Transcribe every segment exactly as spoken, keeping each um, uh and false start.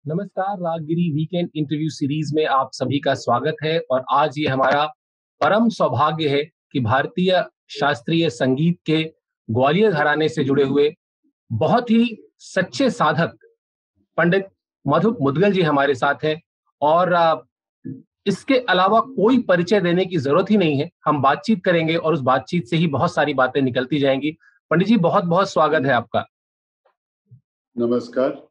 नमस्कार, Raaggiri weekend interview series में आप सभी का स्वागत है। और आज ये हमारा परम सौभाग्य है कि भारतीय शास्त्रीय संगीत के ग्वालियर घराने से जुड़े हुए बहुत ही सच्चे साधक पंडित मधुप मुदगल जी हमारे साथ हैं। और अ, इसके अलावा कोई परिचय देने की जरूरत ही नहीं है। हम बातचीत करेंगे और उस बातचीत से ही बहुत सारी बातें निकलती जाएंगी। पंडित जी, बहुत बहुत स्वागत है आपका। नमस्कार।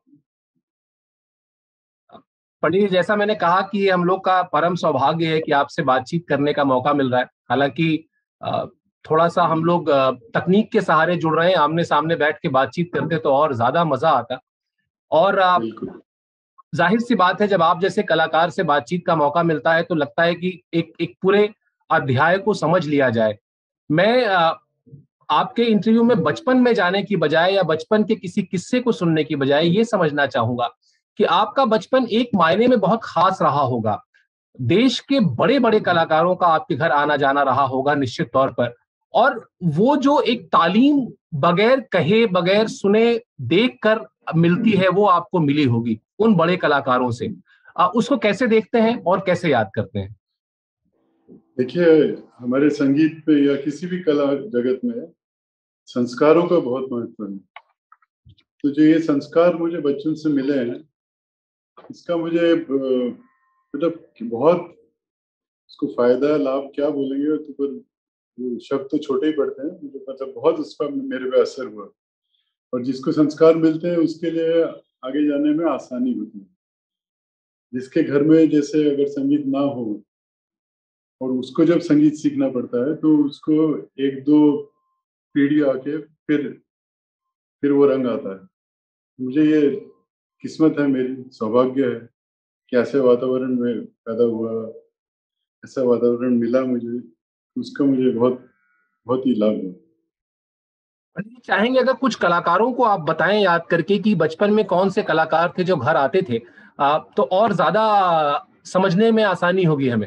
पंडित जी, जैसा मैंने कहा कि ये हम लोग का परम सौभाग्य है कि आपसे बातचीत करने का मौका मिल रहा है। हालांकि अ, थोड़ा सा हम लोग अ, तकनीक के सहारे जुड़ रहे हैं। आमने सामने बैठ के बातचीत करते तो और ज्यादा मजा आता। और अ, बिल्कुल। जाहिर सी बात है, जब आप जैसे कलाकार से बातचीत का मौका मिलता है तो लगता है कि एक एक पूरे अध्याय को समझ लिया जाए। मैं अ, आपके इंटरव्यू में बचपन में जाने की बजाय या बचपन के किसी किस्से को सुनने की बजाय ये समझना चाहूंगा कि आपका बचपन एक मायने में बहुत खास रहा होगा। देश के बड़े बड़े कलाकारों का आपके घर आना जाना रहा होगा निश्चित तौर पर। और वो जो एक तालीम बगैर कहे बगैर सुने देख कर मिलती है वो आपको मिली होगी उन बड़े कलाकारों से। अ, उसको कैसे देखते हैं और कैसे याद करते हैं? देखिए, हमारे संगीत में या किसी भी कला जगत में संस्कारों का बहुत महत्व है। तो जो ये संस्कार मुझे बचपन से मिले हैं, इसका मुझे अ, मतलब कि बहुत उसको फायदा लाभ क्या बोलेंगे तो पर वो शब्द तो छोटे ही पड़ते हैं। मुझे मतलब बहुत उसका मेरे पे असर हुआ। और जिसको संस्कार मिलते हैं उसके लिए आगे जाने में आसानी होती है। जिसके घर में जैसे अगर संगीत ना हो और उसको जब संगीत सीखना पड़ता है तो उसको एक दो पीढ़ी आके फिर फिर वो रंग आता है। मुझे ये किस्मत है, मेरी सौभाग्य है कि ऐसे वातावरण में पैदा हुआ, ऐसा वातावरण मिला मुझे, उसका मुझे बहुत बहुत ही लाभ हुआ। पंडित जी, चाहेंगे अगर कुछ कलाकारों को आप बताएं याद करके कि बचपन में कौन से कलाकार थे जो घर आते थे, आ, तो और ज्यादा समझने में आसानी होगी हमें।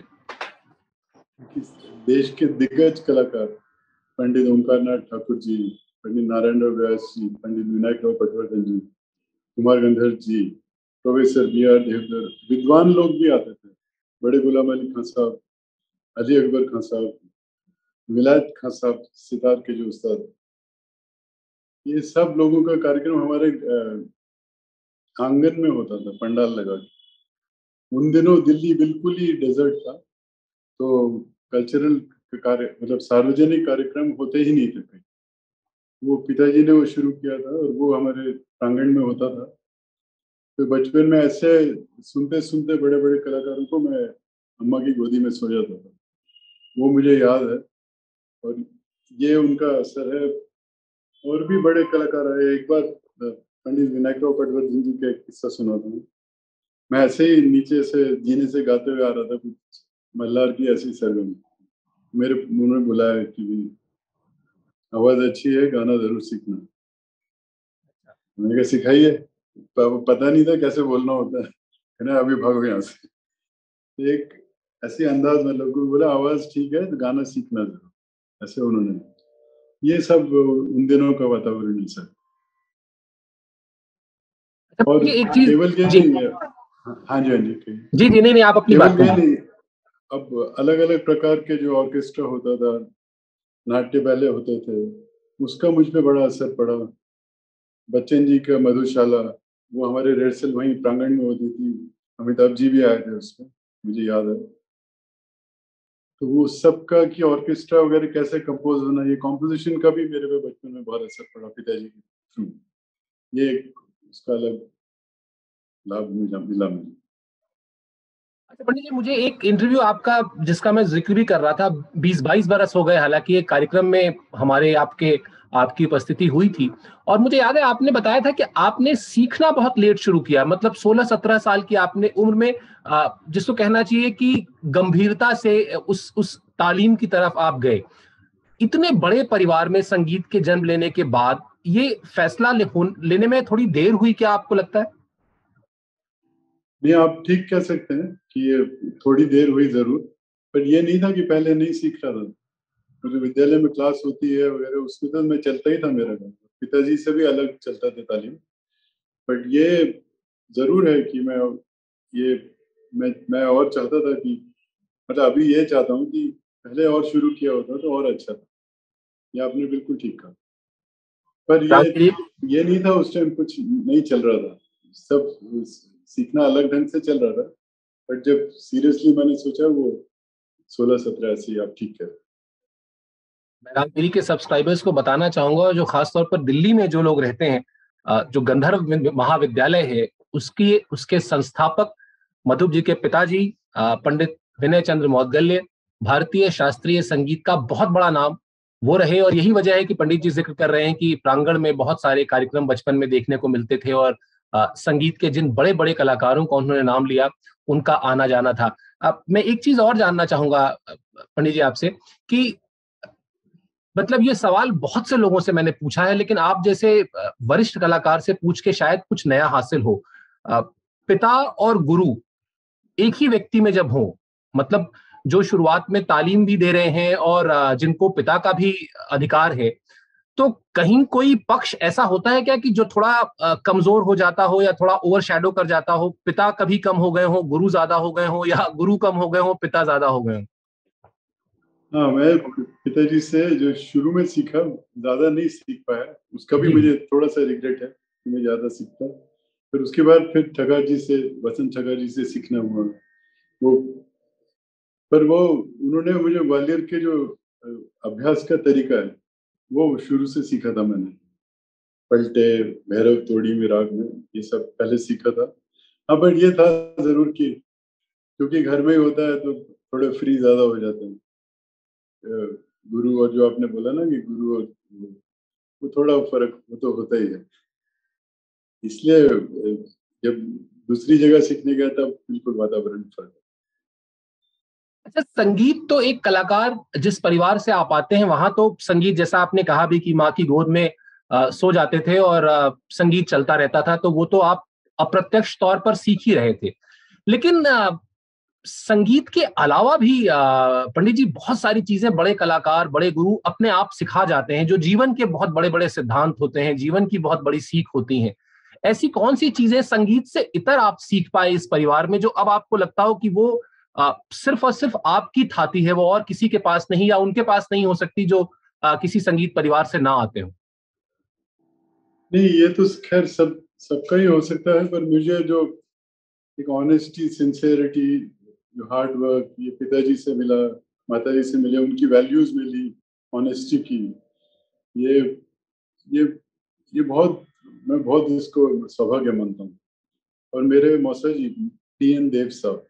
इस देश के दिग्गज कलाकार पंडित ओंकार नाथ ठाकुर जी, पंडित नारायण राव व्यास जी, पंडित Vinayak Rao Patwardhan ji, Kumar Gandharva ji, professor B R Deodhar, विद्वान लोग भी आते थे। बड़े गुलाम अली खान साहब, अली अकबर खान साहब, विलायत खान साहब, सितार के जो उस्ताद, ये सब लोगों का कार्यक्रम हमारे अ, आंगन में होता था, पंडाल लगा के। उन दिनों दिल्ली बिल्कुल ही डेजर्ट था, तो कल्चरल कार्य मतलब सार्वजनिक कार्यक्रम होते ही नहीं थे कहीं। वो पिताजी ने वो शुरू किया था और वो हमारे प्रांगण में होता था। तो बचपन में ऐसे सुनते सुनते बड़े बड़े कलाकारों को मैं अम्मा की गोदी में सो जाता था। वो मुझे याद है और ये उनका असर है। और भी बड़े कलाकार आए। एक बार अ, पंडित विनायक राव पटवर्धन जी का एक किस्सा सुनाता हूँ। मैं ऐसे ही नीचे से जीने से गाते हुए आ रहा था, कुछ मल्हार की ऐसी सरगम, मेरे मुंह में बुलाया कि आवाज अच्छी है, गाना जरूर सीखना। मैंने कहा सिखाइए। प- पता नहीं था कैसे बोलना होता है। कहना अभी भागो यहाँ से। तो एक ऐसे अंदाज में लोगों को बोला आवाज ठीक है तो गाना सीखना जरूर, ऐसे उन्होंने। ये सब उन दिनों का वातावरण है सर। अच्छा, और मुझे एक चीज। केवल ये जी नहीं है। हाँ जी, हाँ जी, कहिए। जी जी, नहीं नहीं, आप अपनी बात केवल ये कहिए। नहीं, अब अलग अलग प्रकार के जो ऑर्केस्ट्रा होता था, नाट्य बैले होते थे, उसका मुझ पे बड़ा असर पड़ा। बच्चन जी का मधुशाला, वो हमारे रिहर्सल वहीं प्रांगण में होती थी। अमिताभ जी भी आए थे उसमें, मुझे याद है। तो वो सबका कि ऑर्केस्ट्रा वगैरह कैसे कंपोज होना, ये कॉम्पोजिशन का भी मेरे पे बचपन में बहुत असर पड़ा पिताजी के थ्रू। ये एक उसका अलग लाभ मिला मिला मुझे। अच्छा पंडित जी, मुझे एक इंटरव्यू आपका जिसका मैं जिक्र भी कर रहा था, बीस बाईस बरस हो गए हालांकि, एक कार्यक्रम में हमारे आपके आपकी उपस्थिति हुई थी। और मुझे याद है आपने बताया था कि आपने सीखना बहुत लेट शुरू किया, मतलब सोलह सत्रह साल की आपने उम्र में, अ, जिसको कहना चाहिए कि गंभीरता से उस उस तालीम की तरफ आप गए। इतने बड़े परिवार में संगीत के जन्म लेने के बाद ये फैसला ले, लेने में थोड़ी देर हुई क्या, आपको लगता है? नहीं, आप ठीक कह सकते हैं कि ये थोड़ी देर हुई जरूर, पर ये नहीं था कि पहले नहीं सीख रहा था। मुझे विद्यालय में क्लास होती है वगैरह, उसमें तो मैं चलता ही था, मेरा काम पिताजी से भी अलग चलता था तालीम। बट ये जरूर है कि मैं ये मैं मैं और चाहता था कि मतलब अभी ये चाहता हूँ कि पहले और शुरू किया होता तो और अच्छा था। ये आपने बिल्कुल ठीक कहा। पर ये रामगिरी ये नहीं था उस टाइम, कुछ नहीं चल रहा था, सब सीखना अलग ढंग से चल रहा था। बट जब सीरियसली मैंने सोचा, वो सोलह सत्रह ऐसी, आप ठीक है। मैं रामगिरी के सब्सक्राइबर्स को बताना चाहूंगा, जो खासतौर पर दिल्ली में जो लोग रहते हैं, अ, जो गंधर्व महाविद्यालय है, उसकी उसके संस्थापक मधुप जी के पिताजी अ, पंडित विनय चंद्र मौदगल्य भारतीय शास्त्रीय संगीत का बहुत बड़ा नाम वो रहे। और यही वजह है कि पंडित जी जिक्र कर रहे हैं कि प्रांगण में बहुत सारे कार्यक्रम बचपन में देखने को मिलते थे, और अ, संगीत के जिन बड़े बड़े कलाकारों का उन्होंने नाम लिया, उनका आना जाना था। अब मैं एक चीज और जानना चाहूंगा अ, पंडित जी आपसे, कि मतलब ये सवाल बहुत से लोगों से मैंने पूछा है, लेकिन आप जैसे अ, वरिष्ठ कलाकार से पूछ के शायद कुछ नया हासिल हो। अ, पिता और गुरु एक ही व्यक्ति में जब हो, मतलब जो शुरुआत में तालीम भी दे रहे हैं और अ, जिनको पिता का भी अधिकार है, तो कहीं कोई पक्ष ऐसा होता है क्या कि जो थोड़ा अ, कमजोर हो जाता हो या थोड़ा ओवरशैडो कर जाता हो? पिता कभी कम हो गए हो, गुरु ज्यादा हो गए हो, या गुरु कम हो गए हो, पिता ज्यादा हो गए हो? हाँ, मैं पिताजी से जो शुरू में सीखा, ज्यादा नहीं सीख पाया, उसका भी जी। मुझे थोड़ा सा रिग्रेट है कि मैं ज्यादा सीखता। फिर उसके बाद फिर ठगा जी से, वसंत ठगा जी से सीखना हुआ वो। पर वो उन्होंने मुझे ग्वालियर के जो अ, अभ्यास का तरीका है, वो शुरू से सीखा था मैंने। पलटे, भैरव तोड़ी में, राग में, ये सब पहले सीखा था। हाँ, बट ये था जरूर कि क्योंकि घर में ही होता है तो थोड़े फ्री ज्यादा हो जाते हैं। अ, गुरु और जो आपने बोला ना कि गुरु और वो थोड़ा फर्क वो तो होता ही है। इसलिए अ, जब दूसरी जगह सीखने गया तब बिल्कुल वातावरण फर्क। अच्छा, संगीत तो एक कलाकार जिस परिवार से आप आते हैं, वहां तो संगीत, जैसा आपने कहा भी कि माँ की गोद में अ, सो जाते थे और अ, संगीत चलता रहता था, तो वो तो आप अप्रत्यक्ष तौर पर सीख ही रहे थे। लेकिन अ, संगीत के अलावा भी अ, पंडित जी बहुत सारी चीजें बड़े कलाकार, बड़े गुरु अपने आप सिखा जाते हैं, जो जीवन के बहुत बड़े बड़े सिद्धांत होते हैं, जीवन की बहुत बड़ी सीख होती हैं। ऐसी कौन सी चीजें संगीत से इतर आप सीख पाए इस परिवार में, जो अब आपको लगता हो कि वो अ, सिर्फ और सिर्फ आपकी थाती है, वो और किसी के पास नहीं, या उनके पास नहीं हो सकती, जो अ, किसी संगीत परिवार से ना आते हो? नहीं, ये तो खैर सब सबका ही हो सकता है, पर मुझे जो एक ऑनेस्टी, सिंसेरिटी, जो हार्ड वर्क, ये पिताजी से मिला, माताजी से मिले, उनकी वैल्यूज मिली, ऑनेस्टी की। ये ये ये बहुत, मैं बहुत इसको सौभाग्य मानता हूँ। और मेरे मौसा जी, टी एन देव साहब,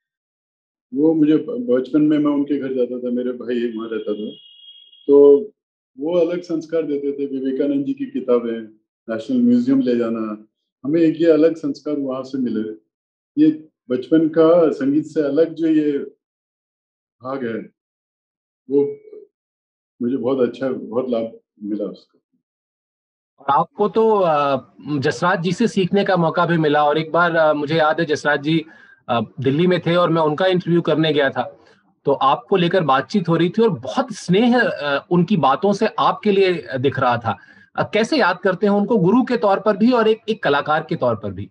वो मुझे बचपन में मैं उनके घर जाता था, मेरे भाई वहाँ रहता था, तो वो अलग संस्कार देते थे। विवेकानंद जी की किताबें, नेशनल म्यूजियम ले जाना, हमें एक ये अलग संस्कार वहां से मिले। ये बचपन का संगीत से अलग जो ये भाग है, वो मुझे बहुत अच्छा, बहुत लाभ मिला उसका। और आपको तो अ, जसराज जी से सीखने का मौका भी मिला, और एक बार अ, मुझे याद है जसराज जी अ, दिल्ली में थे और मैं उनका इंटरव्यू करने गया था, तो आपको लेकर बातचीत हो रही थी और बहुत स्नेह अ, उनकी बातों से आपके लिए दिख रहा था। अ, कैसे याद करते हैं उनको, गुरु के तौर पर भी और एक एक कलाकार के तौर पर भी?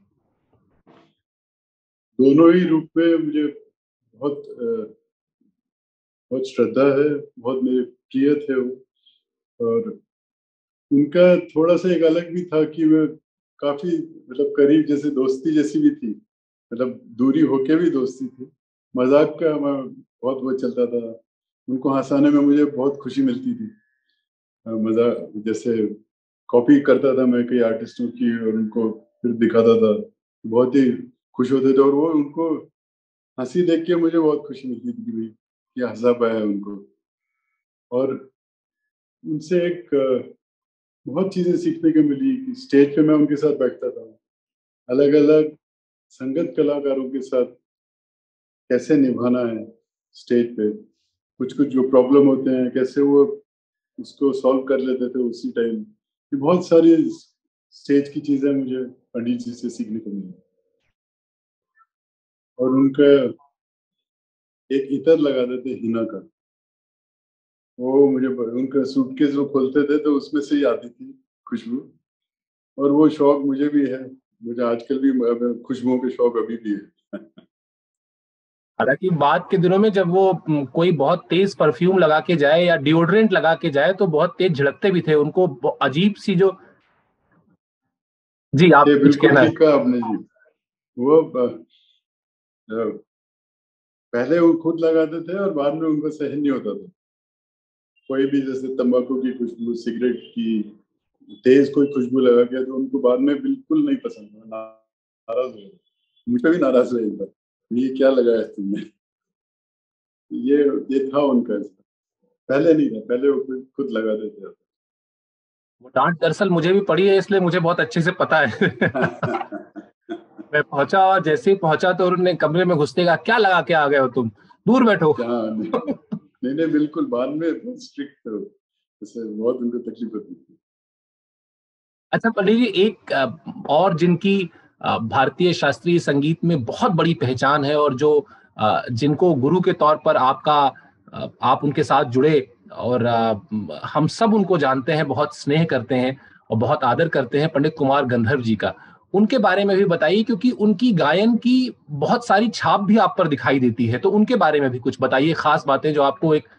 दोनों ही रूप में मुझे बहुत अ, बहुत श्रद्धा है, बहुत मेरे प्रिय थे वो। और उनका थोड़ा सा एक अलग भी था कि वे काफी, मतलब करीब, जैसे दोस्ती जैसी भी थी, मतलब दूरी होके भी दोस्ती थी। मजाक का मैं बहुत वो चलता था, उनको हंसाने में मुझे बहुत खुशी मिलती थी। अ, मजाक जैसे कॉपी करता था मैं कई आर्टिस्टों की और उनको फिर दिखाता था, बहुत ही खुश होते थे। और वो उनको हंसी देख के मुझे बहुत खुशी मिलती थी कि भाई ये हंसा पाया उनको। और उनसे एक अ, बहुत चीजें सीखने को मिली कि स्टेज पे मैं उनके साथ बैठता था, अलग अलग संगत कलाकारों के साथ कैसे निभाना है स्टेज पे, कुछ कुछ जो प्रॉब्लम होते हैं कैसे वो उसको सॉल्व कर लेते थे उसी टाइम। ये बहुत सारी स्टेज की चीजें मुझे पंडित जी से सीखने को मिली। और उनका एक इतर लगाते थे हिना का, वो मुझे, उनका सूटकेस वो खोलते थे तो उसमें से ही आती थी खुशबू। और वो शौक मुझे भी है, मुझे आजकल भी खुशबुओं के शौक अभी भी है। हालांकि बाद के दिनों में जब वो म, कोई बहुत तेज परफ्यूम लगा के जाए या डिओड्रेंट लगा के जाए तो बहुत तेज झड़कते भी थे उनको, ब- अजीब सी जो। जी, आप ये कुछ बिल्कुल कहना है। ठीक कहा आपने जी। वो अ, अ, पहले वो खुद लगाते थे और बाद में उनको सहन नहीं होता था। कोई भी जैसे तंबाकू की खुशबू, सिगरेट की तेज कोई खुशबू लगा के तो उनको बाद में बिल्कुल नहीं पसंद, नाराज हो गए। मुझे भी नाराज हुए एक बार, ये क्या लगाया तुमने। ये ये था उनका ऐसा। पहले नहीं था, पहले वो खुद खुद लगा देते वो डांट दरअसल मुझे भी पड़ी है, इसलिए मुझे बहुत अच्छे से पता है। थे। मैं पहुंचा और जैसे ही पहुंचा तो उन्होंने कमरे में घुसते कहा, क्या लगा के आ गए हो तुम, दूर बैठो। हाँ, नहीं नहीं नहीं, बिल्कुल बाद में बहुत स्ट्रिक्ट थे वो। जैसे बहुत उनको तकलीफ होती थी। अच्छा पंडित जी, एक अ, और जिनकी अ, भारतीय शास्त्रीय संगीत में बहुत बड़ी पहचान है और जो अ, जिनको गुरु के तौर पर आपका अ, आप उनके साथ जुड़े और अ, हम सब उनको जानते हैं, बहुत स्नेह करते हैं और बहुत आदर करते हैं, पंडित कुमार गंधर्व जी का। उनके बारे में भी बताइए, क्योंकि उनकी गायन की बहुत सारी छाप भी आप पर दिखाई देती है, तो उनके बारे में भी कुछ बताइए, खास बातें जो आपको एक।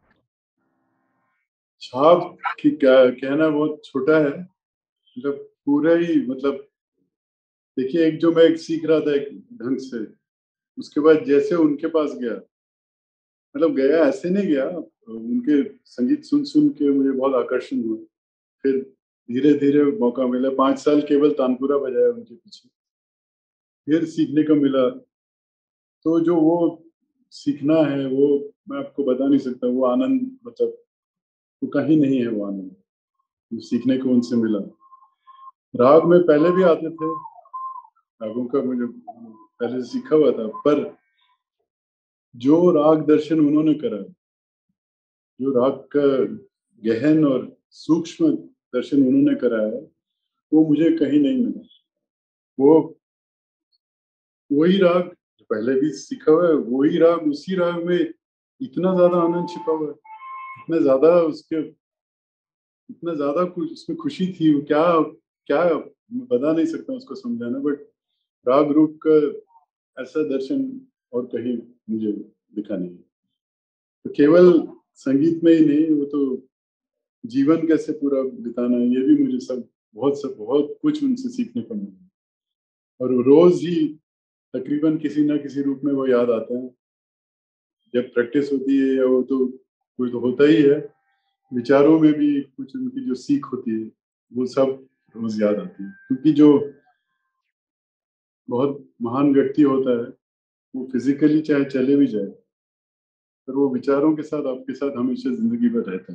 छाप की क्या कहना बहुत छोटा है, मतलब पूरा ही मतलब देखिए, एक जो मैं एक सीख रहा था एक ढंग से, उसके बाद जैसे उनके पास गया, मतलब गया ऐसे नहीं गया, उनके संगीत सुन सुन के मुझे बहुत आकर्षण हुआ। फिर धीरे धीरे मौका मिला, पांच साल केवल तानपुरा बजाया उनके पीछे, फिर सीखने को मिला। तो जो वो सीखना है वो मैं आपको बता नहीं सकता, वो आनंद मतलब वो कहीं नहीं है, वो आनंद जो सीखने को उनसे मिला। राग में पहले भी आते थे, रागों का मुझे पहले से सीखा हुआ था, पर जो राग दर्शन उन्होंने करा, जो राग का गहन और सूक्ष्म दर्शन उन्होंने करा है, वो मुझे कहीं नहीं मिला। वो वही राग जो पहले भी सीखा हुआ है, वही राग उसी राग में इतना ज्यादा आनंद छिपा हुआ है, इतना ज्यादा उसके, इतना ज्यादा कुछ उसमें खुशी थी। वो क्या क्या मैं बता नहीं सकता उसको समझाना, बट राग रूप का ऐसा दर्शन और कहीं मुझे दिखा नहीं। तो केवल संगीत में ही नहीं, वो तो जीवन कैसे पूरा बिताना है, ये भी मुझे सब बहुत सब बहुत कुछ उनसे सीखने को मिला। और वो रोज ही तकरीबन किसी ना किसी रूप में वो याद आते हैं। जब प्रैक्टिस होती है या वो तो कोई तो होता ही है, विचारों में भी कुछ उनकी जो सीख होती है वो सब रोज याद आती है। क्योंकि जो बहुत महान व्यक्ति होता है वो फिजिकली चाहे चले भी जाए, पर वो विचारों के साथ आपके साथ हमेशा जिंदगी भर रहता है।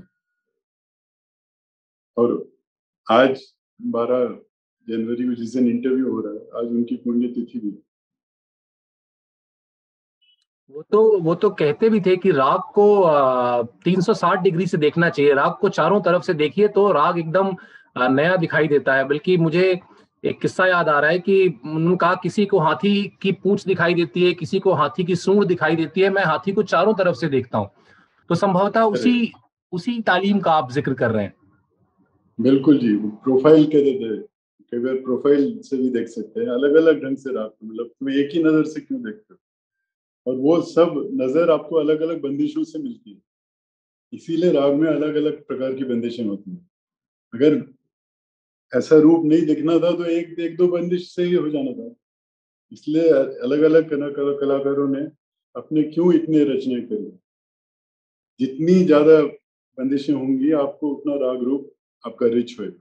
और आज बारह जनवरी में जिस दिन इंटरव्यू हो रहा है, आज उनकी पुण्यतिथि भी है। वो तो वो तो कहते भी थे कि राग को तीन सौ साठ डिग्री से देखना चाहिए, राग को चारों तरफ से देखिए तो राग एकदम अ, नया दिखाई देता है। बल्कि मुझे एक किस्सा याद आ रहा है कि उन्होंने कहा, किसी को हाथी की पूंछ दिखाई देती है, किसी को हाथी की सूंड दिखाई देती है, मैं हाथी को चारों तरफ से देखता हूँ। तो संभवतः अरे उसी उसी तालीम का आप जिक्र कर रहे हैं। बिल्कुल जी, प्रोफाइल कहते थे, कई बार प्रोफाइल से भी देख सकते हैं, अलग अलग ढंग से राग को, मतलब तुम एक ही नजर से क्यों देखते हो। और वो सब नजर आपको अलग अलग बंदिशों से मिलती है, इसीलिए राग में अलग अलग प्रकार की बंदिशें होती हैं। अगर ऐसा रूप नहीं दिखना था तो एक एक दो बंदिश से ही हो जाना था। इसलिए अलग अलग कलाकारों ने अपने क्यों इतने रचनाएं करी। जितनी ज्यादा बंदिशें होंगी आपको उतना राग रूप आपका रिच होएगा।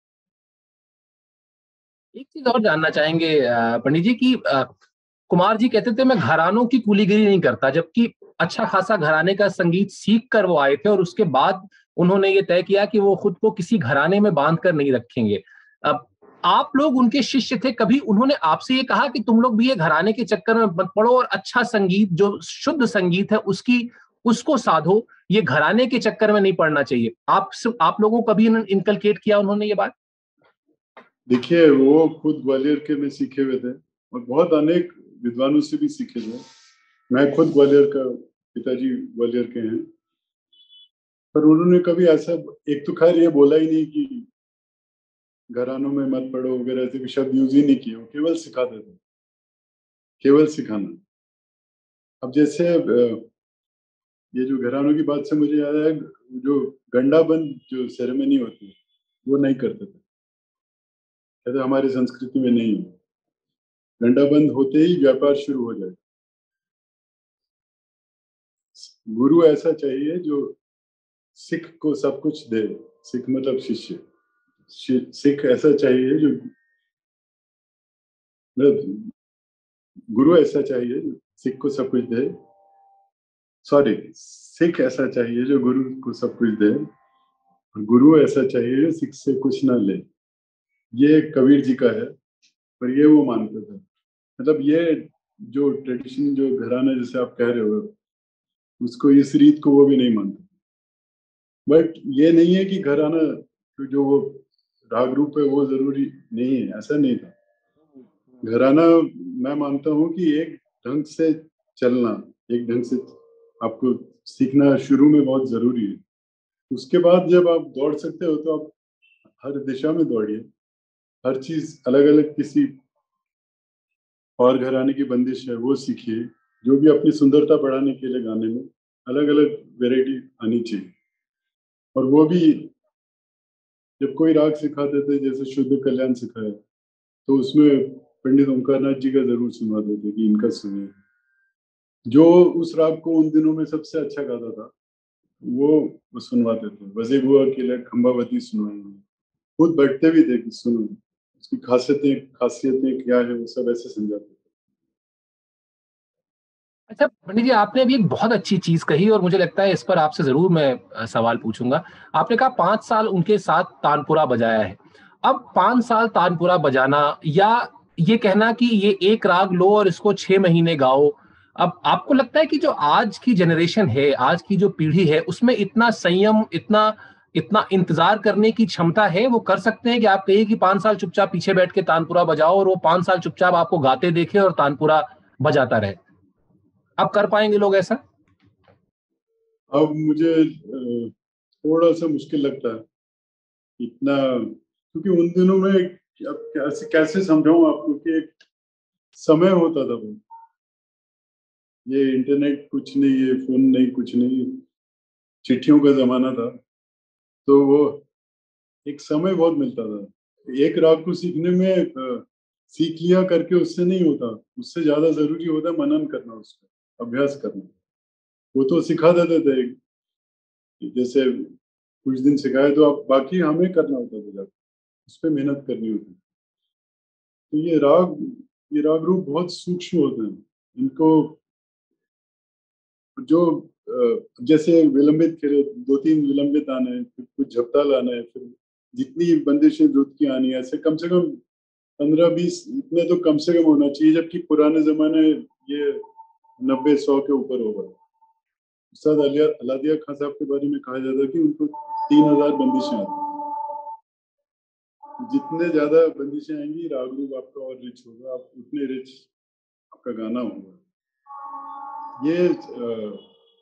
एक चीज और जानना चाहेंगे अ, पंडित जी की, अ, कुमार जी कहते थे मैं घरानों की कूलीगिरी नहीं करता, जबकि अच्छा खासा घराने का संगीत सीख कर वो आए थे और उसके बाद उन्होंने ये तय किया कि वो खुद को किसी घराने में बांध कर नहीं रखेंगे। अब आप लोग उनके शिष्य थे, कभी उन्होंने आपसे ये कहा कि तुम लोग भी ये घराने के चक्कर में मत पड़ो और अच्छा संगीत जो शुद्ध संगीत है उसकी उसको साधो, ये घराने के चक्कर में नहीं पड़ना चाहिए? आप आप लोगों को कभी इनकलकेट किया उन्होंने ये बात? देखिए, वो खुद ग्वालियर के में सीखे हुए थे और बहुत अनेक विद्वानों से भी सीखे थे। मैं खुद ग्वालियर का, पिताजी ग्वालियर के हैं, पर उन्होंने कभी ऐसा, एक तो खैर ये बोला ही नहीं कि घरानों में मत पढ़ो वगैरह ऐसे शब्द यूज ही नहीं किए, वो केवल सिखाते थे, केवल सिखाना। अब जैसे ये जो घरानों की बात से मुझे याद है, जो गंडाबंद जो सेरेमनी होती है वो नहीं करते थे, कहते हमारी संस्कृति में नहीं है, गंडाबंद होते ही व्यापार शुरू हो जाए। गुरु ऐसा चाहिए जो सिख को सब कुछ दे, सिख मतलब शिष्य, सिख ऐसा चाहिए जो मतलब गुरु ऐसा चाहिए जो सिख को सब कुछ दे, सॉरी सिख ऐसा चाहिए जो गुरु को सब कुछ दे, और गुरु ऐसा चाहिए जो सिख से कुछ ना ले। ये कबीर जी का है, पर ये वो मानते थे। मतलब ये जो ट्रेडिशन जो घराना जैसे आप कह रहे हो, उसको इस रीत को वो भी नहीं मानते। बट ये नहीं है कि घराना जो वो राग रूप है वो जरूरी नहीं है, ऐसा नहीं था। घराना मैं मानता हूँ कि एक ढंग से चलना, एक ढंग से आपको सीखना शुरू में बहुत जरूरी है। उसके बाद जब आप दौड़ सकते हो तो आप हर दिशा में दौड़िए, हर चीज अलग अलग किसी और घराने की बंदिश है वो सीखिए, जो भी अपनी सुंदरता बढ़ाने के लिए गाने में अलग अलग वेराइटी आनी चाहिए। और वो भी जब कोई राग सिखाते थे जैसे शुद्ध कल्याण सिखाया, तो उसमें पंडित ओंकारनाथ जी का जरूर सुनवाते थे कि इनका सुनिए। जो उस राग को उन दिनों में सबसे अच्छा गाता था वो वो सुनवाते थे। वजे बुआ के लिए खंबावती सुनवाएंगे, खुद बैठते भी थे कि सुनो, उसकी खासियतें खासियतें क्या है वो सब ऐसे समझाते थे। अच्छा पंडित जी, आपने अभी एक बहुत अच्छी चीज कही और मुझे लगता है इस पर आपसे जरूर मैं अ, सवाल पूछूंगा। आपने कहा पांच साल उनके साथ तानपुरा बजाया है। अब पांच साल तानपुरा बजाना या ये कहना कि ये एक राग लो और इसको छह महीने गाओ, अब आपको लगता है कि जो आज की जनरेशन है, आज की जो पीढ़ी है, उसमें इतना संयम, इतना इतना इंतजार करने की क्षमता है? वो कर सकते हैं कि आप कहिए कि पांच साल चुपचाप पीछे बैठ के तानपुरा बजाओ और वो पांच साल चुपचाप आपको गाते देखे और तानपुरा बजाता रहे? अब कर पाएंगे लोग ऐसा? अब मुझे अ, थोड़ा सा मुश्किल लगता है इतना, क्योंकि उन दिनों में अब कैसे कैसे समझाऊं आपको कि एक समय होता था वो, ये इंटरनेट कुछ नहीं, ये फोन नहीं, कुछ नहीं, चिट्ठियों का जमाना था। तो वो एक समय बहुत मिलता था। एक राग को सीखने में अ, सीख लिया करके उससे नहीं होता, उससे ज्यादा जरूरी होता है मनन करना, उसका अभ्यास करना। वो तो सिखा देते थे, जैसे कुछ दिन सिखाए तो आप बाकी हमें करना होता था जाके, उस पर मेहनत करनी होती। तो ये राग ये राग रूप बहुत सूक्ष्म होते हैं, इनको जो अ, जैसे विलंबित करे, दो तीन विलंबित आने हैं, फिर कुछ झपताल आना है, फिर जितनी बंदिशें द्रुत की आनी है, ऐसे कम से कम पंद्रह बीस इतने तो कम से कम होना चाहिए, जबकि पुराने जमाने ये नब्बे सौ के ऊपर होगा। उस्ताद अलिया अलादिया खान साहब के बारे में कहा जाता है कि उनको तीन हजार बंदिशें आती हैं। जितने ज्यादा बंदिशें आएंगी राग रूप आपका और रिच होगा, आप उतने रिच आपका गाना होगा। ये अ,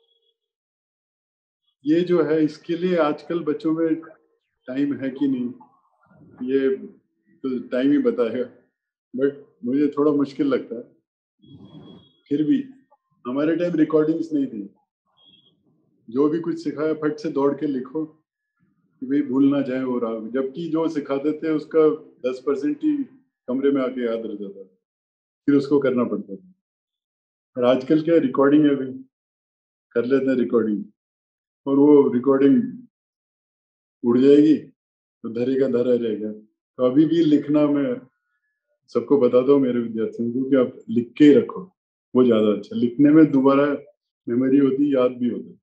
ये जो है इसके लिए आजकल बच्चों में टाइम है कि नहीं, ये तो टाइम ही बताएगा। बट मुझे थोड़ा मुश्किल लगता है। फिर भी हमारे टाइम रिकॉर्डिंग्स नहीं थी, जो भी कुछ सिखाया फट से दौड़ के लिखो कि भाई भूल ना जाए वो राग, जबकि जो सिखाते थे उसका दस परसेंट ही कमरे में आके याद रह जाता था, फिर उसको करना पड़ता था। और आजकल क्या रिकॉर्डिंग है भाई, कर लेते हैं रिकॉर्डिंग, और वो रिकॉर्डिंग उड़ जाएगी तो धरे का धरा रहेगा। तो अभी भी लिखना मैं सबको बताता हूँ मेरे विद्यार्थियों को कि आप लिख के ही रखो, वो ज्यादा अच्छा, लिखने में दोबारा मेमोरी होती, याद भी होता है।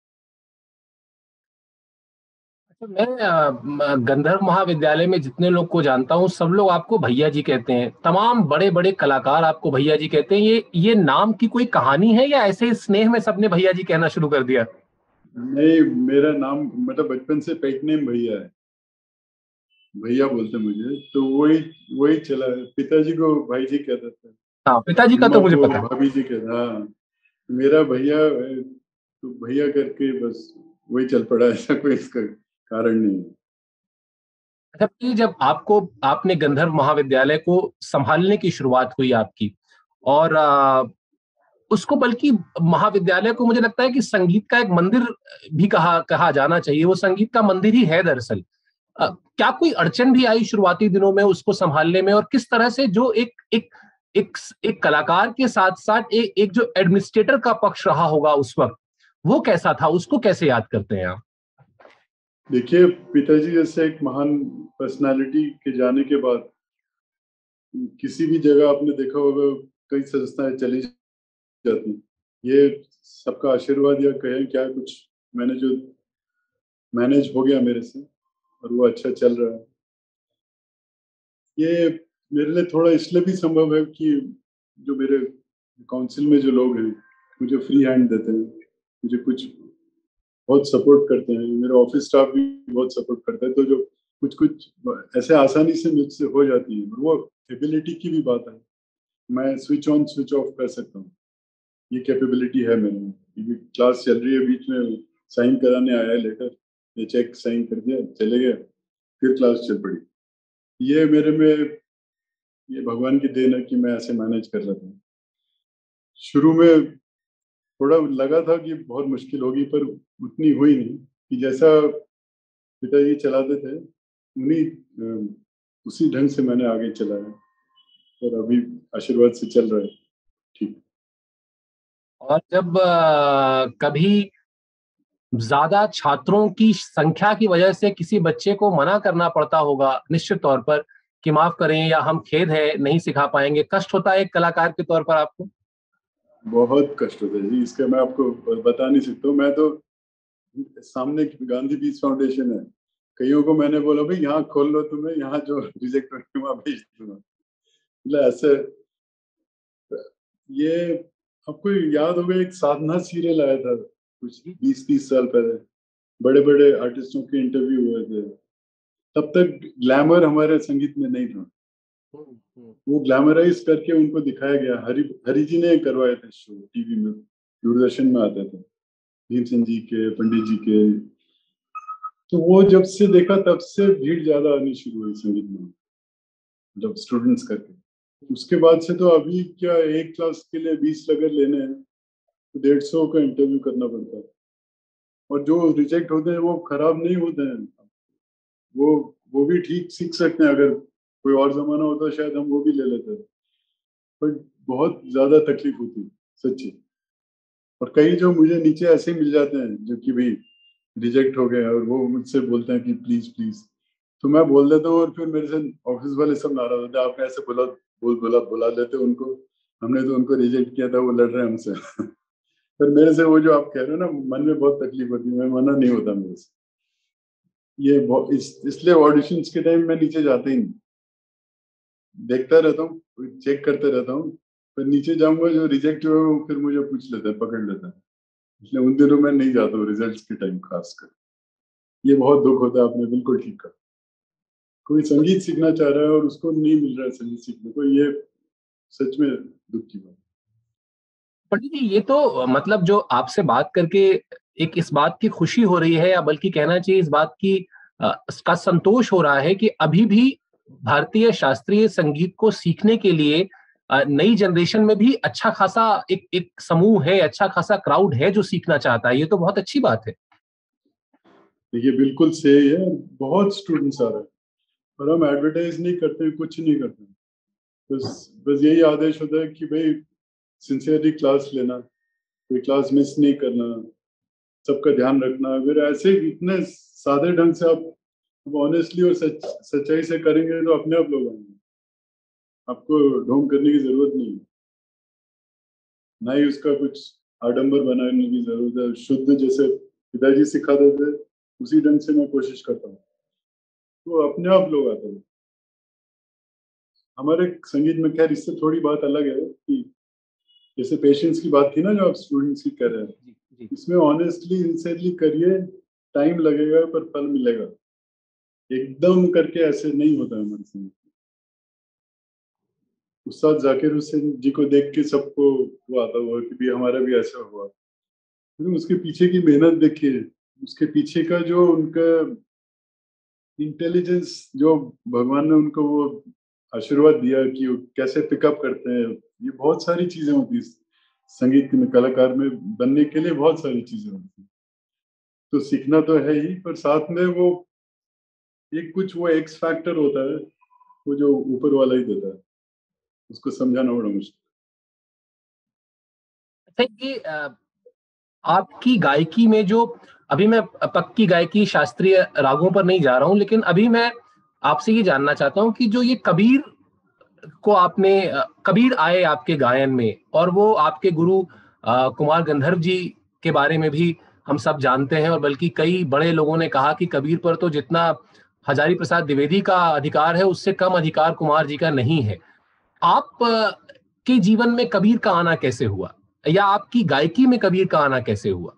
अच्छा, मैं अ, म- गंधर्व महाविद्यालय में जितने लोग को जानता हूँ सब लोग आपको भैया जी कहते हैं, तमाम बड़े बड़े कलाकार आपको भैया जी कहते हैं। ये ये नाम की कोई कहानी है या ऐसे ही स्नेह में सबने भैया जी कहना शुरू कर दिया? नहीं, मेरा नाम मतलब बचपन से पेट नेम भैया है, भैया बोलते मुझे, तो वही वही चला है। पिताजी को भाई जी कहते थे, हाँ, पिताजी का अम्मा तो मुझे को पता है। भाभी जी कहते, हाँ मेरा भैया है, तो भैया करके बस वही चल पड़ा, ऐसा कोई इसका कारण नहीं है। जबकि जब आपको आपने गंधर्व महाविद्यालय को संभालने की शुरुआत हुई आपकी, और अ, उसको बल्कि महाविद्यालय को मुझे लगता है कि संगीत का एक मंदिर भी कहा कहा जाना चाहिए, वो संगीत का मंदिर ही है दरअसल। अ, क्या कोई अड़चन भी आई शुरुआती दिनों में उसको संभालने में, और किस तरह से जो एक एक एक एक कलाकार के साथ-साथ ए एक जो एडमिनिस्ट्रेटर का पक्ष रहा होगा उस वक़्त, वो कैसा था? उसको कैसे याद करते हैं आप? देखिए, पिताजी जैसे एक महान पर्सनैलिटी के जाने के बाद किसी भी जगह आपने देखा होगा कई संस्थाएँ चली जाती। ये सबका आशीर्वाद या कहें क्या कुछ मैंने जो मैनेज हो गया मेरे से और वो अच्छा चल रहा है। ये मेरे लिए थोड़ा इसलिए भी संभव है कि जो मेरे काउंसिल में जो लोग हैं, मुझे फ्री हैंड देते हैं। मुझे कुछ बहुत सपोर्ट करते हैं। मेरा ऑफिस स्टाफ भी बहुत सपोर्ट करता है। तो जो कुछ-कुछ ऐसे आसानी से मुझसे हो जाती है। वो एबिलिटी की भी बात है। मैं स्विच ऑन स्विच ऑफ कर सकता हूँ। ये कैपेबिलिटी है मेरे में। क्योंकि क्लास चल रही है, बीच में साइन कराने आया है लेटर, ये चेक साइन कर दिया, चले गए, फिर क्लास चल पड़ी। ये मेरे में ये भगवान की देन है कि मैं ऐसे मैनेज कर लेता हूँ। शुरू में थोड़ा लगा था कि बहुत मुश्किल होगी, पर उतनी हुई नहीं कि जैसा पिताजी चलाते थे, उन्हीं अ, उसी ढंग से मैंने आगे चलाया और अभी आशीर्वाद से चल रहा है ठीक। और जब अ, कभी ज़्यादा छात्रों की संख्या की वजह से किसी बच्चे को मना करना पड़ता होगा निश्चित तौर पर कि माफ़ करें या हम खेद है नहीं सिखा पाएँगे, कष्ट होता है एक कलाकार के तौर पर आपको? बहुत कष्ट होता है जी, इसका मैं आपको बता नहीं सकता हूँ। मैं तो सामने गांधी पीस फाउंडेशन है, कईयों को मैंने बोला भाई यहाँ खोल लो, तुम्हें यहाँ जो रिजेक्ट होंगे वहाँ भेज दूंगा। मतलब ऐसे ये आपको याद होगा एक साधना सीरियल आया था कुछ जी। बीस तीस साल पहले, बड़े बड़े आर्टिस्टों के इंटरव्यू हुए थे। तब तक ग्लैमर हमारे संगीत में नहीं था। हुँ, हुँ। वो ग्लैमराइज करके उनको दिखाया गया। हरि हरि जी ने करवाए थे शो टीवी में, दूरदर्शन में आते थे, भीमसेन जी के, पंडित जी के। तो वो जब से देखा तब से भीड़ ज्यादा आनी शुरू हुई संगीत में, जब स्टूडेंट्स करके। उसके बाद से तो अभी क्या एक क्लास के लिए बीस अगर लेने हैं तो डेढ़ सौ का इंटरव्यू करना पड़ता है। और जो रिजेक्ट होते हैं वो खराब नहीं होते हैं, वो वो भी ठीक सीख सकते हैं। अगर कोई और जमाना होता शायद हम वो भी ले लेते हैं, बट बहुत ज्यादा तकलीफ होती है सच्ची। और कई जो मुझे नीचे ऐसे मिल जाते हैं जो कि भाई रिजेक्ट हो गए और वो मुझसे बोलते हैं कि प्लीज प्लीज, तो मैं बोल देता हूँ और फिर मेरे से ऑफिस वाले सब नाराज होते हैं, आपने ऐसे बोला, बोल बोला बुला लेते उनको, हमने तो उनको रिजेक्ट किया था, वो लड़ रहे हैं हमसे। फिर मेरे से वो जो आप कह रहे हो ना, मन में बहुत तकलीफ होती है, मैं मना नहीं होता मेरे से। ये बहुत इस, इसलिए ऑडिशंस के टाइम मैं नीचे जाता ही नहीं, देखता रहता हूँ, चेक करते रहता हूँ। फिर नीचे जाऊंगा, जो रिजेक्ट हुआ वो फिर मुझे पूछ लेता है, पकड़ लेता है। इसलिए उन दिनों मैं नहीं जाता हूँ रिजल्ट्स के टाइम खासकर। ये बहुत दुख होता है, आपने बिल्कुल ठीक कहा। कोई संगीत सीखना चाह रहा है और उसको नहीं मिल रहा है संगीत सीखने को, ये सच में दुख की बात। पंडित जी, ये तो मतलब जो आपसे बात करके एक इस बात की खुशी हो रही है, या बल्कि कहना चाहिए इस बात की अ, का संतोष हो रहा है कि अभी भी भारतीय शास्त्रीय संगीत को सीखने के लिए अ, नई जनरेशन में भी अच्छा खासा एक एक समूह है, अच्छा खासा क्राउड है जो सीखना चाहता है। ये तो बहुत अच्छी बात है। देखिए बिल्कुल सही है, बहुत स्टूडेंट्स आ रहे हैं और हम एडवर्टाइज नहीं करते, कुछ नहीं करते। बस बस यही आदेश होता है कि भाई सिंसियरली क्लास लेना, कोई क्लास मिस नहीं करना, सबका ध्यान रखना। अगर ऐसे इतने सादे ढंग से आप ऑनेस्टली और सच सच्चाई से करेंगे तो अपने आप लोग आएंगे। आपको ढोंग करने की जरूरत नहीं है, ना ही उसका कुछ आडंबर बनाने की जरूरत है। शुद्ध जैसे पिताजी सिखाते थे उसी ढंग से मैं कोशिश करता हूँ, तो अपने आप लोग आते हैं। हमारे संगीत में खैर इससे थोड़ी बात अलग है कि जैसे पेशेंस की बात थी ना जो आप स्टूडेंट्स की कर रहे हैं, जी, जी। इसमें ऑनेस्टली सिंसियरली करिए, टाइम लगेगा पर फल मिलेगा। एकदम करके ऐसे नहीं होता है हमारे संगीत। उस्ताद जाकिर हुसैन जी को देख के सबको वो आता हुआ कि भी हमारा भी ऐसा हुआ, लेकिन उसके पीछे की मेहनत देखिए, उसके पीछे का जो उनका इंटेलिजेंस जो भगवान ने उनको वो आशीर्वाद दिया कि वो कैसे पिकअप करते हैं, ये बहुत सारी चीजें होती है संगीत में, कलाकार में बनने के लिए बहुत सारी चीजें होती है। तो सीखना तो है ही, पर साथ में वो एक कुछ वो एक्स फैक्टर होता है, वो जो ऊपर वाला ही देता है, उसको समझाना बड़ा मुश्किल। अच्छा, ये अ, आपकी गायकी में जो, अभी मैं पक्की गायकी शास्त्रीय रागों पर नहीं जा रहा हूँ, लेकिन अभी मैं आपसे ये जानना चाहता हूँ कि जो ये कबीर को आपने अ, कबीर आए आपके गायन में, और वो आपके गुरु अ, कुमार गंधर्व जी के बारे में भी हम सब जानते हैं, और बल्कि कई बड़े लोगों ने कहा कि कबीर पर तो जितना हजारी प्रसाद द्विवेदी का अधिकार है, उससे कम अधिकार कुमार जी का नहीं है। आप अ, के जीवन में कबीर का आना कैसे हुआ, या आपकी गायकी में कबीर का आना कैसे हुआ?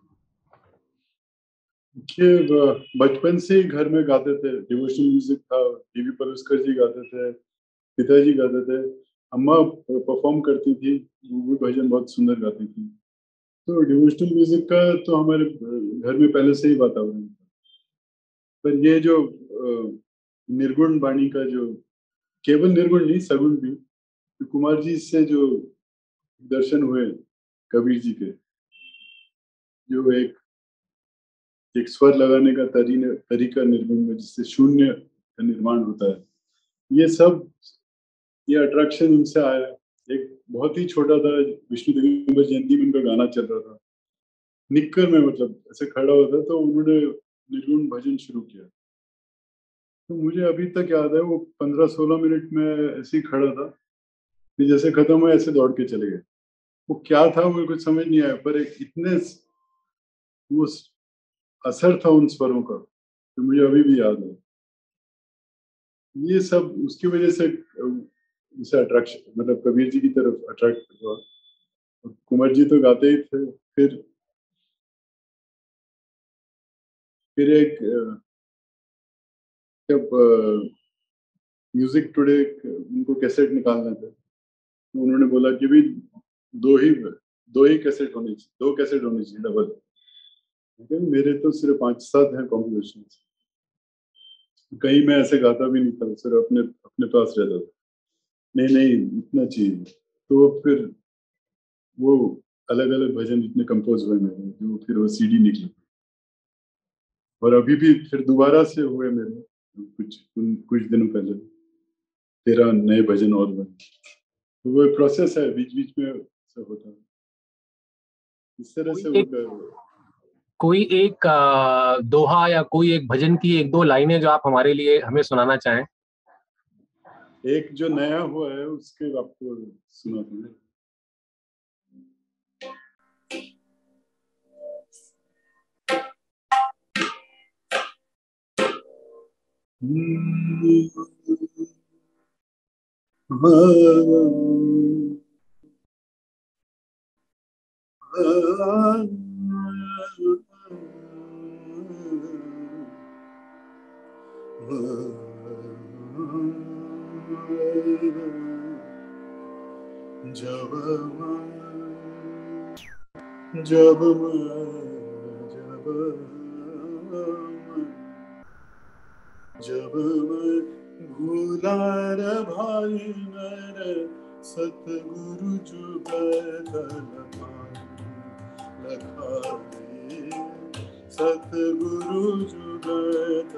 देखिए, ब- बचपन से ही घर में गाते थे, डिवोशनल म्यूजिक था, टीवी पर उसकर जी गाते थे, पिताजी गाते थे, अम्मा परफॉर्म करती थी, वो भी भजन बहुत सुंदर गाती थी। तो डिवोशनल म्यूजिक का तो हमारे घर में पहले से ही वातावरण था। पर ये जो अ, निर्गुण वाणी का जो, केवल निर्गुण नहीं सगुण भी, तो कुमार जी से जो दर्शन हुए कबीर जी के, जो एक एक स्वर लगाने का तरी तरीका निर्गुण में, जिससे शून्य का निर्माण होता है, ये सब, ये अट्रैक्शन उनसे आया। एक बहुत ही छोटा था, विष्णु दिगंबर जयंती में उनका गाना चल रहा था, निक्कर में मतलब ऐसे खड़ा हुआ था, तो उन्होंने निर्गुण भजन शुरू किया। तो मुझे अभी तक याद है, वो पंद्रह सोलह मिनट में ऐसे ही खड़ा था, फिर जैसे खत्म हुआ ऐसे दौड़ के चले गए। वो क्या था मुझे कुछ समझ नहीं आया, पर एक इतने वो असर था उन स्वरों का, तो मुझे अभी भी याद है। ये सब उसकी वजह से उसे अट्रैक्शन, मतलब कबीर जी की तरफ अट्रैक्ट हुआ। और कुंवर जी तो गाते ही थे। फिर फिर एक अ, जब म्यूजिक टुडे उनको कैसेट निकालना था, तो उन्होंने बोला कि भी दो ही दो ही कैसेट होनी चाहिए, दो कैसेट होनी चाहिए डबल। लेकिन मेरे तो सिर्फ पांच सात हैं कॉम्पोजिशन, कहीं मैं ऐसे गाता भी नहीं था, सिर्फ अपने अपने पास रहता था। नहीं नहीं, इतना चाहिए। तो फिर वो अलग अलग भजन इतने कंपोज हुए मेरे, जो फिर वो सीडी निकली। और अभी भी फिर दोबारा से हुए मेरे, कुछ कुछ दिनों पहले तेरह नए भजन और बने। तो वो प्रोसेस है, बीच बीच में सब होता है, इस तरह कोई से वो एक कर। कोई एक अ, दोहा या कोई एक भजन की एक दो लाइनें जो आप हमारे लिए हमें सुनाना चाहें। एक जो नया हुआ है उसके आपको सुना था। जब जब जब जब मैं भूला रे भाई मेरे, सतगुरु जुगत लखानी, सतगुरु जुगत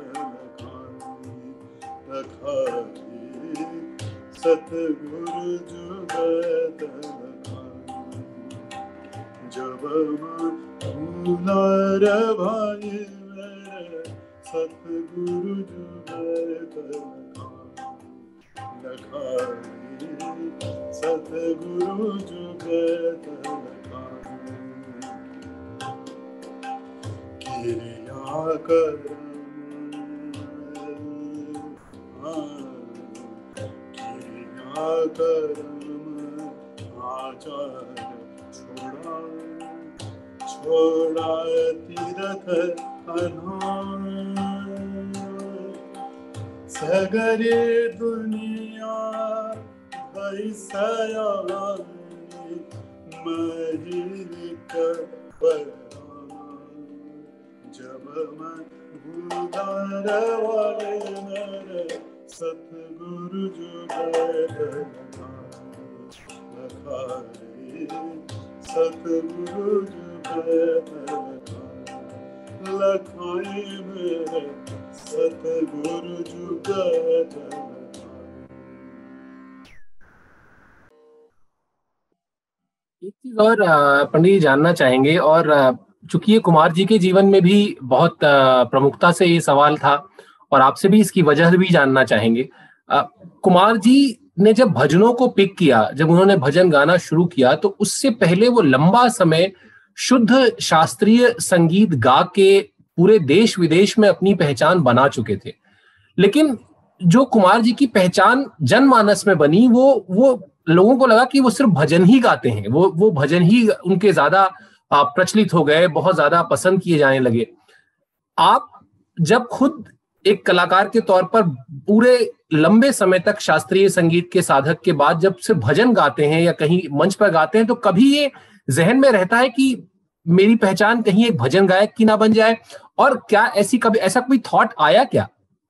लखानी, सतगुरु जुगत लखानी। जब भूला रे भाई मेरे, सतगुरु जुगत लखानी, सतगुरु जुगत लखानी। किरिया करम, किरिया करम आचार छोड़ा, छोड़ा तीरथ अनार। सगरे दुनिया भई सयानी, महिर कर बरान। जब मन भूलार वाले नर सतगुरु जुगत लखारे सतगुरु जुगत लखाए मेरे सतगुरु जुगत। एक चीज और अ, पंडित जी जानना चाहेंगे, और अ, चूंकि ये कुमार जी के जीवन में भी बहुत अ, प्रमुखता से ये सवाल था, और आपसे भी इसकी वजह भी जानना चाहेंगे। अ, कुमार जी ने जब भजनों को पिक किया, जब उन्होंने भजन गाना शुरू किया, तो उससे पहले वो लंबा समय शुद्ध शास्त्रीय संगीत गा के पूरे देश विदेश में अपनी पहचान बना चुके थे। लेकिन जो कुमार जी की पहचान जनमानस में बनी, वो वो लोगों को लगा कि वो सिर्फ भजन ही गाते हैं, वो वो भजन ही उनके ज्यादा आ, प्रचलित हो गए, बहुत ज्यादा पसंद किए जाने लगे। आप जब खुद एक कलाकार के तौर पर पूरे लंबे समय तक शास्त्रीय संगीत के साधक के बाद जब सिर्फ भजन गाते हैं या कहीं मंच पर गाते हैं, तो कभी ये जहन में रहता है कि मेरी पहचान कहीं एक भजन गायक की ना बन जाए? और क्या ऐसी कभी ऐसा कोई थॉट आया क्या?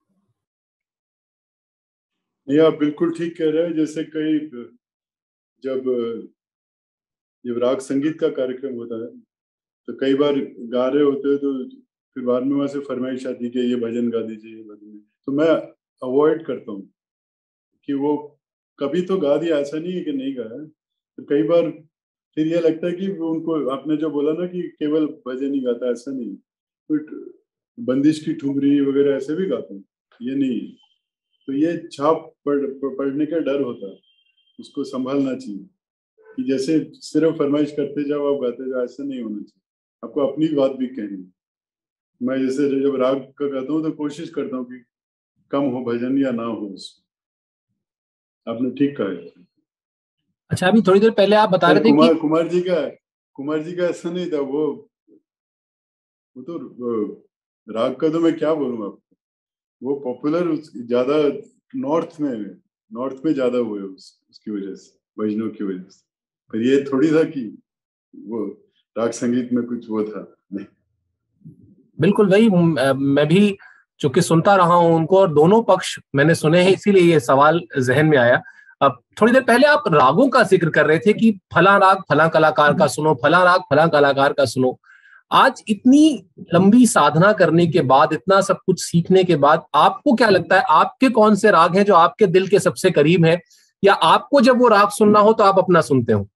नहीं, आप बिल्कुल ठीक कह रहे हैं। जैसे कई जब जब राग संगीत का कार्यक्रम होता है तो कई बार गा रहे होते हैं, तो फिर बाद में वहां से फरमाइश आती है कि ये भजन गा दीजिए, ये भजन। तो मैं अवॉइड करता हूँ कि वो कभी तो गा दिया, ऐसा नहीं है कि नहीं गाया। तो कई बार फिर ये लगता है कि उनको, आपने जो बोला ना कि केवल भजन ही गाता, ऐसा नहीं। फिर बंदिश की ठुमरी वगैरह ऐसे भी गाता हूँ, ये नहीं है। तो ये छाप पढ़, पढ़ने का डर होता है, उसको संभालना चाहिए कि जैसे सिर्फ फरमाइश करते जाओ, आप गाते जाओ, ऐसा नहीं होना चाहिए। आपको अपनी बात भी कहनी। मैं जैसे जब राग का गाता हूँ तो कोशिश करता हूँ कि कम हो भजन या ना हो उसमें। आपने ठीक कहा है। अच्छा, अभी थोड़ी देर पहले आप बता खैर रहे थे कि कुमार कुमार जी का कुमार जी का ऐसा नहीं था। वो वो तो वो, राग का तो मैं क्या बोलूँ आपको। वो पॉपुलर ज्यादा नॉर्थ में नॉर्थ में ज्यादा हुए उस, उसकी वजह से, भजनों की वजह से। पर ये थोड़ी था कि वो राग संगीत में कुछ वो था नहीं। बिल्कुल वही, म- मैं भी चूंकि सुनता रहा हूं उनको, और दोनों पक्ष मैंने सुने हैं, इसीलिए ये सवाल जहन में आया। अब थोड़ी देर पहले आप रागों का जिक्र कर रहे थे कि फला राग फला कलाकार का सुनो, फला राग फला कलाकार का सुनो। आज इतनी लंबी साधना करने के बाद, इतना सब कुछ सीखने के बाद, आपको क्या लगता है आपके कौन से राग हैं जो आपके दिल के सबसे करीब हैं, या आपको जब वो राग सुनना हो तो आप अपना सुनते हो?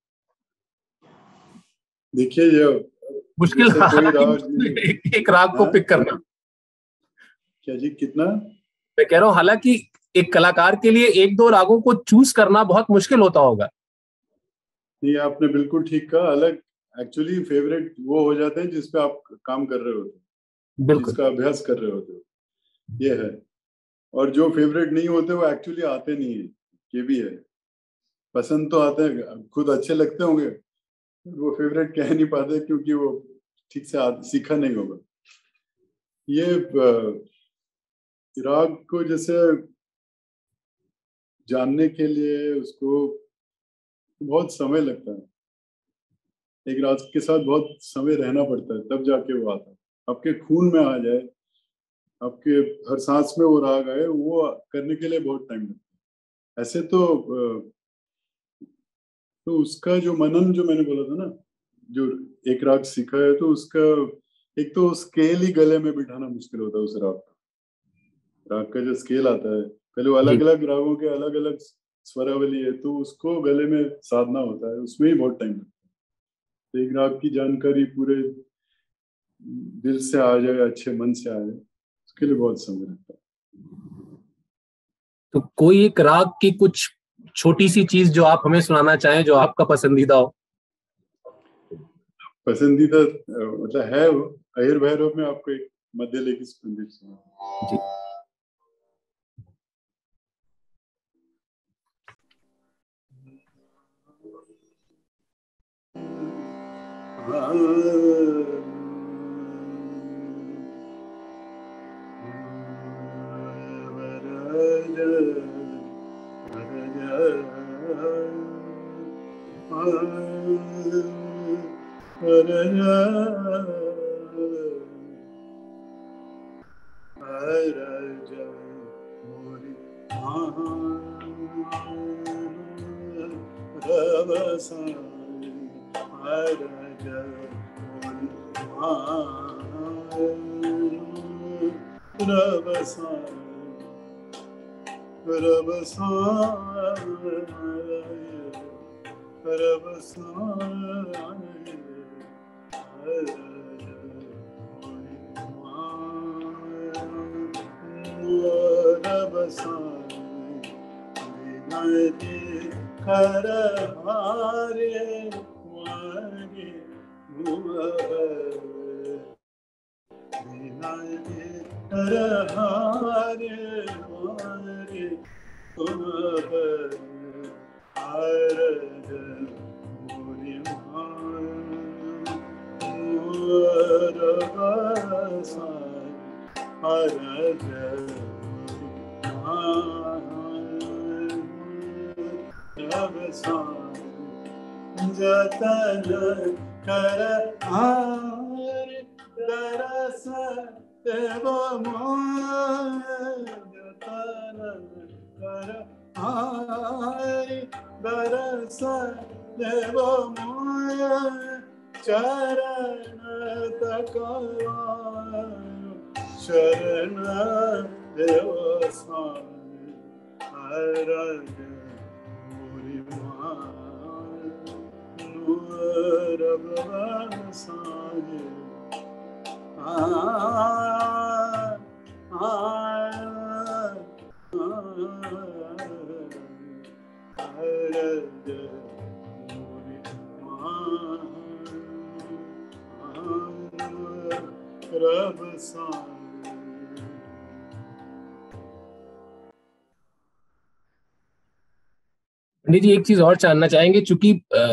देखिए, जब मुश्किल, जैसे कोई हालांकि राग मुश्किल मुझे, है एक, एक राग को हाँ पिक करना। क्या जी, कितना? मैं कह रहा हूं, हालांकि एक कलाकार के लिए एक दो रागों को चूज करना बहुत मुश्किल होता होगा। नहीं, आपने बिल्कुल ठीक कहा। अलग एक्चुअली फेवरेट वो हो जाते हैं जिस पे आप काम कर रहे होते हो, बिल्कुल। जिसका अभ्यास कर रहे होते हो, ये है। और जो फेवरेट नहीं होते वो एक्चुअली आते नहीं है, ये भी है। पसंद तो आते हैं, खुद अच्छे लगते होंगे, वो फेवरेट कह नहीं पाते क्योंकि वो ठीक से आ, सीखा नहीं होगा। ये अ, राग को जैसे जानने के लिए उसको बहुत समय लगता है। एक राग के साथ बहुत समय रहना पड़ता है, तब जाके वो आता है। आपके खून में आ जाए, आपके हर सांस में वो राग आए, वो करने के लिए बहुत टाइम लगता है। ऐसे तो अ, तो उसका जो मनन, जो मैंने बोला था ना, जो एक राग सीखा है तो उसका एक तो स्केल ही गले में बिठाना मुश्किल होता है। उस राग का राग का जो स्केल आता है, पहले वो जी। अलग अलग रागों के अलग अलग स्वरावली है, तो उसको गले में साधना होता है, उसमें ही बहुत टाइम लगता है। तो एक राग की जानकारी पूरे दिल से आ जाए, अच्छे मन से आ जाए, उसके लिए बहुत समय लगता है। तो कोई एक राग की कुछ छोटी सी चीज जो आप हमें सुनाना चाहें, जो आपका पसंदीदा हो? पसंदीदा अ, मतलब है वो, अहिर भैरव में आपको एक मध्य लेखी संदीप सुना। जी। पंडित जी, एक चीज और जानना चाहेंगे, चूंकि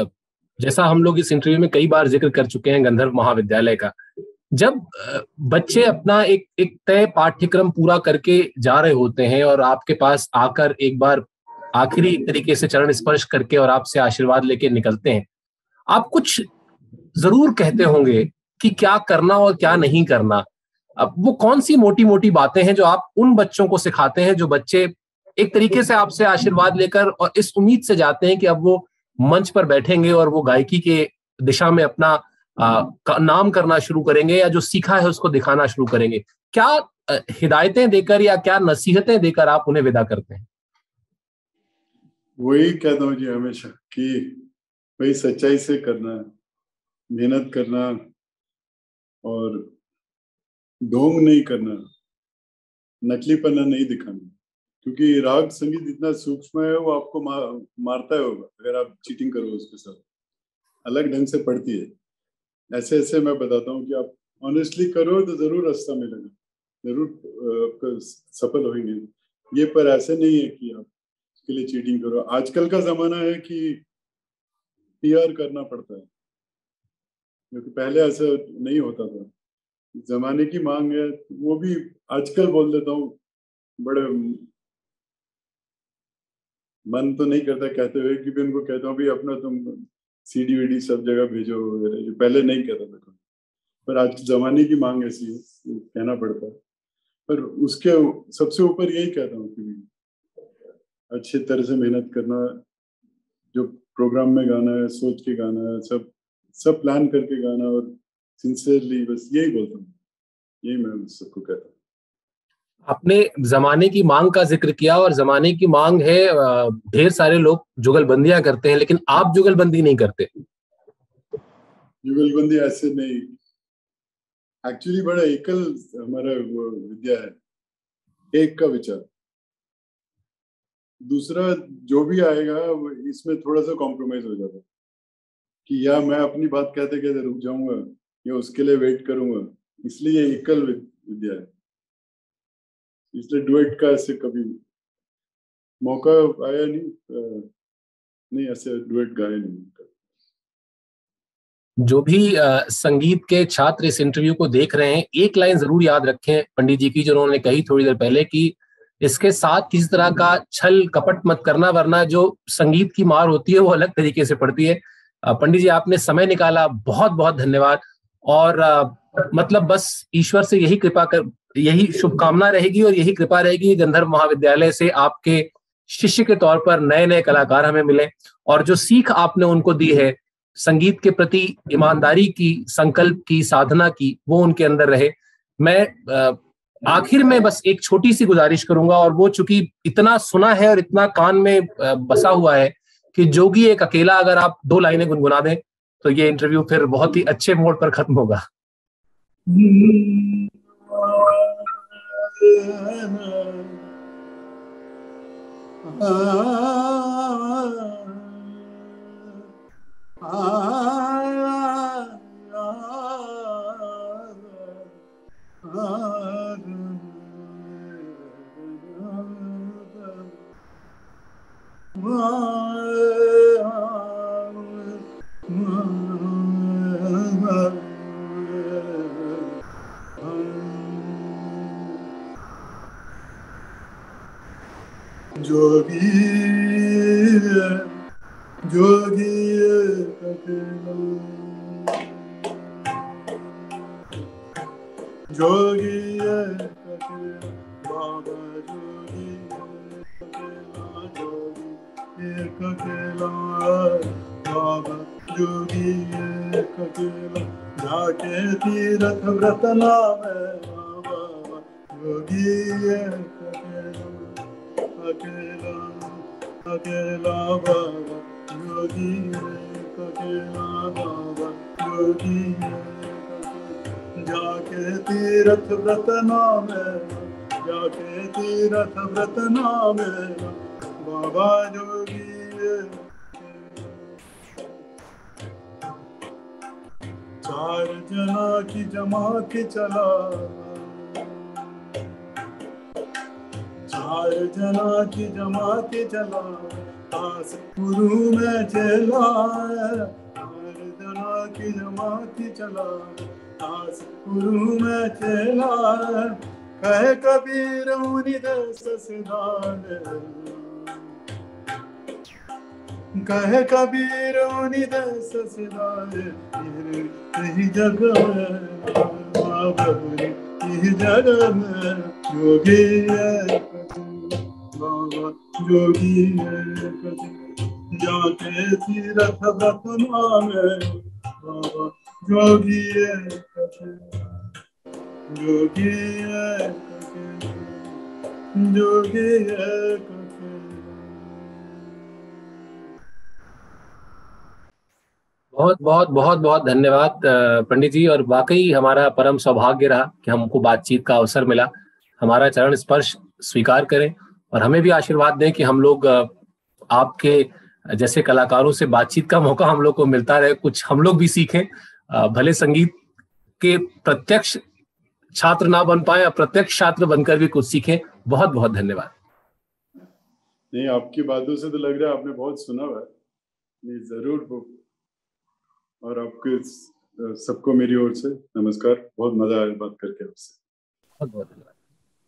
जैसा हम लोग इस इंटरव्यू में कई बार जिक्र कर चुके हैं गंधर्व महाविद्यालय का, जब बच्चे अपना एक एक तय पाठ्यक्रम पूरा करके जा रहे होते हैं और आपके पास आकर एक बार आखिरी तरीके से चरण स्पर्श करके और आपसे आशीर्वाद लेके निकलते हैं, आप कुछ जरूर कहते होंगे कि क्या करना और क्या नहीं करना। अब वो कौन सी मोटी मोटी बातें हैं जो आप उन बच्चों को सिखाते हैं जो बच्चे एक तरीके से आपसे आशीर्वाद लेकर और इस उम्मीद से जाते हैं कि अब वो मंच पर बैठेंगे और वो गायकी के दिशा में अपना आ, का, नाम करना शुरू करेंगे या जो सीखा है उसको दिखाना शुरू करेंगे? क्या आ, हिदायतें देकर या क्या नसीहतें देकर आप उन्हें विदा करते हैं? वही कहता हूँ जी हमेशा कि वही सच्चाई से करना, मेहनत करना और ढोंग नहीं करना, नकलीपना नहीं दिखाना, क्योंकि राग संगीत इतना सूक्ष्म है, वो आपको मा, मारता है होगा अगर आप चीटिंग करो उसके साथ, अलग ढंग से पड़ती है। ऐसे ऐसे मैं बताता हूँ कि आप ऑनेस्टली करो तो जरूर रास्ता मिलेगा, जरूर आपका सफल होंगे ये, पर ऐसे नहीं है कि आप उसके लिए चीटिंग करो। आजकल का जमाना है कि पीआर करना पड़ता है, क्योंकि पहले ऐसा नहीं होता था। जमाने की मांग है, वो भी आजकल बोल देता हूँ, बड़े मन तो नहीं करता कहते हुए, क्योंकि उनको कहता हूँ भी अपना तुम सीडी वीडी सब जगह भेजो वगैरह, पहले नहीं कहता था, पर आज जमाने की मांग ऐसी है, कहना पड़ता है। पर उसके सबसे ऊपर यही कहता हूँ कि अच्छी तरह से मेहनत करना, जो प्रोग्राम में गाना है सोच के गाना है, सब सब प्लान करके गाना और सिंसियरली, बस यही बोलता हूँ, यही मैं सबको कहता हूँ। आपने जमाने की मांग का जिक्र किया और जमाने की मांग है, ढेर सारे लोग जुगलबंदियां करते हैं, लेकिन आप जुगलबंदी नहीं करते। जुगलबंदी ऐसे नहीं, एक्चुअली बड़ा एकल हमारा वो विद्या है, एक का विचार, दूसरा जो भी आएगा इसमें थोड़ा सा कॉम्प्रोमाइज हो जाता है कि या मैं अपनी बात कहते कहते रुक जाऊंगा या उसके लिए वेट करूंगा, इसलिए एकल विद्या है, इसलिए डुएट का ऐसे कभी मौका आया नहीं, नहीं ऐसे डुएट गाया नहीं। जो भी आ, संगीत के छात्र इस इंटरव्यू को देख रहे हैं, एक लाइन जरूर याद रखें पंडित जी की, जो उन्होंने कही थोड़ी देर पहले, कि इसके साथ किसी तरह का छल कपट मत करना, वरना जो संगीत की मार होती है वो अलग तरीके से पड़ती है। पंडित जी, आपने समय निकाला, बहुत बहुत धन्यवाद। और आ, मतलब बस ईश्वर से यही कृपा कर, यही शुभकामना रहेगी और यही कृपा रहेगी गंधर्व महाविद्यालय से आपके शिष्य के तौर पर नए नए कलाकार हमें मिले, और जो सीख आपने उनको दी है संगीत के प्रति ईमानदारी की, संकल्प की, साधना की, वो उनके अंदर रहे। मैं आखिर में बस एक छोटी सी गुजारिश करूंगा, और वो चूंकि इतना सुना है और इतना कान में बसा हुआ है कि जोगी एक अकेला अगर आप दो लाइनें गुनगुना दें तो ये इंटरव्यू फिर बहुत ही अच्छे मोड पर खत्म होगा। जोगी जोगी जोगी बाबा जोगी एक अकेला बाबा जोगी एक अकेला जाके तीरथ व्रत नामे बाबा जोगी एक अकेला अकेला अकेला बाबा योगी एक अकेला बाबा योगी जाके तीरथ व्रत नामे जाके तीरथ व्रत नामे बाबा योगी चार जना की जमात चला चार जना की जमात चला आस गुरु में चला चार जना की जमात चला आस गुरु में चला कहे कबीर उन्हीं दस सिधारे कहे कबीर उन्हीं दस सिधारे यही जगह में बाबा यही जगह में योगी बाबा योगी जाके तीरथ व्रत नामे बाबा योगी योगी योगी बहुत बहुत बहुत बहुत धन्यवाद पंडित जी, और वाकई हमारा परम सौभाग्य रहा कि हमको बातचीत का अवसर मिला। हमारा चरण स्पर्श स्वीकार करें और हमें भी आशीर्वाद दें कि हम लोग आपके जैसे कलाकारों से बातचीत का मौका हम लोग को मिलता रहे, कुछ हम लोग भी सीखें, भले संगीत के प्रत्यक्ष छात्र ना बन पाए, अप्रत्यक्ष छात्र बनकर भी कुछ सीखें। बहुत बहुत धन्यवाद। नहीं, आपकी बातों से तो लग रहा है आपने बहुत सुना हुआ है। नहीं, जरूर। और आपके सबको मेरी ओर से नमस्कार। बहुत मजा आया बात करके आपसे। बहुत बहुत धन्यवाद।